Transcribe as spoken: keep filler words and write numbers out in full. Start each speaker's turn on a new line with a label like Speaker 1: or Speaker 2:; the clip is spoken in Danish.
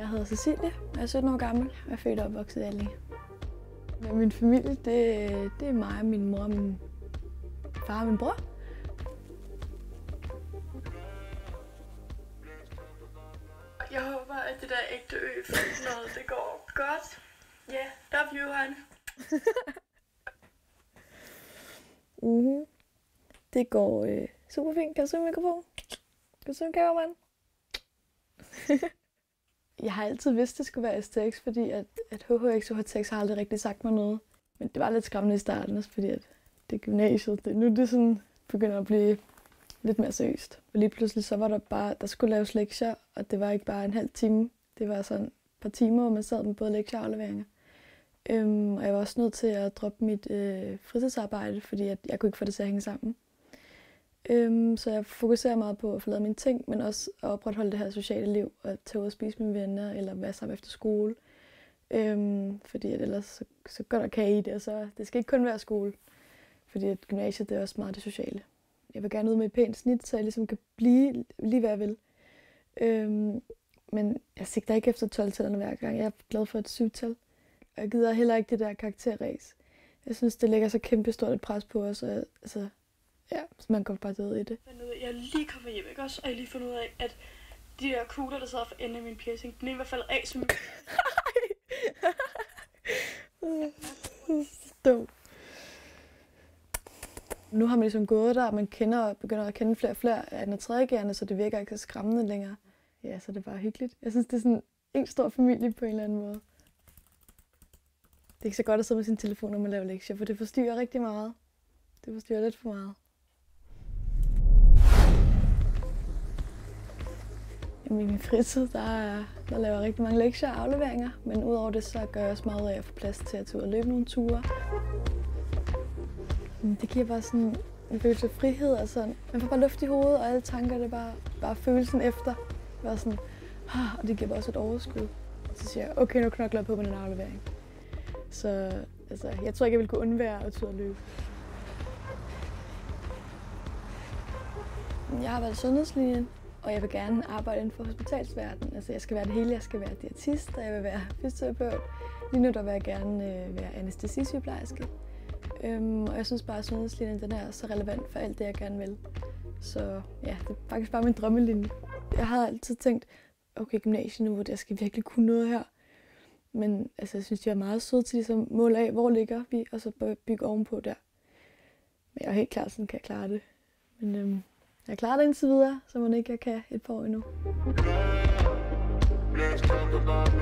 Speaker 1: Jeg hedder Cecilie, jeg er sytten år gammel, jeg er født og opvokset i Allinge. Min familie, det, det er mig, min mor, min far og min bror.
Speaker 2: Jeg håber, at det der ægte ø noget, det går godt. Ja, yeah, love you, hon.
Speaker 1: mm-hmm. Det går øh, super fint. Kan du synge mikrofon? Kan du synge kameramand? Jeg har altid vidst, det skulle være S T X, fordi at, at H H X og H T X har aldrig rigtig sagt mig noget. Men det var lidt skræmmende i starten også, fordi at det er gymnasiet. Det, nu er det sådan, begynder at blive lidt mere seriøst. Og lige pludselig så var der bare, der skulle laves lektier, og det var ikke bare en halv time. Det var sådan et par timer, hvor man sad med både lektier og afleveringer. Øhm, og jeg var også nødt til at droppe mit øh, fritidsarbejde, fordi at jeg kunne ikke få det til at hænge sammen. Øhm, så jeg fokuserer meget på at få lavet mine ting, men også at opretholde det her sociale liv, og tage ud og spise med mine venner, eller være sammen efter skole. Øhm, fordi at ellers så, så går der kage i det, og så det skal ikke kun være skole. Fordi at gymnasiet, det er også meget det sociale. Jeg vil gerne ud med et pænt snit, så jeg ligesom kan blive lige hvad jeg vil. Øhm, men jeg sigter ikke efter tolv-tallerne hver gang. Jeg er glad for et syv-tal. Og jeg gider heller ikke det der karakterræs. Jeg synes, det lægger så kæmpe stort et pres på os, og altså, ja, så man går bare død i det.
Speaker 2: Jeg er lige kommet hjem, ikke også? Og jeg har lige fundet ud af, at de der kugler, der sidder for enden af min piercing, den er i hvert fald af som...
Speaker 1: Dum. Nu har man ligesom gået der, og man kender og begynder at kende flere og flere af den tredje gerne, så det virker ikke så skræmmende længere. Ja, så det er bare hyggeligt. Jeg synes, det er sådan en stor familie på en eller anden måde. Det er ikke så godt at sidde med sin telefon, når man laver lektier, for det forstyrrer rigtig meget. Det forstyrrer lidt for meget. I min fritid, der, der laver jeg rigtig mange lektier og afleveringer, men udover det, så gør jeg også meget af at få plads til at tage ud og løbe nogle ture. Det giver bare sådan en følelse af frihed og sådan. Man får bare luft i hovedet, og alle tanker, det er bare, bare følelsen efter. Bare sådan, og det giver bare også et overskud. Så siger jeg, okay, nu knokler jeg på med den aflevering. Så altså, jeg tror ikke, jeg ville kunne undvære at tage ud og løbe. Jeg har været i sundhedslinjen, og jeg vil gerne arbejde inden for hospitalsverdenen. Altså, jeg skal være det hele. Jeg skal være diætist, og jeg vil være fysioterapeut. Lige nu der vil jeg gerne øh, være anæstesisygeplejerske. Øhm, og jeg synes bare, at sundhedslinjen den er så relevant for alt det, jeg gerne vil. Så ja, det er faktisk bare min drømmelinje. Jeg har altid tænkt, okay, gymnasiet nu, jeg skal virkelig kunne noget her. Men altså, jeg synes, de er meget søde til ligesom måle af, hvor ligger vi, og så bygge ovenpå der. Men jeg er helt klar, sådan kan jeg klare det. Men øhm, jeg klarer det indtil videre, så må ikke jeg kan et par år endnu.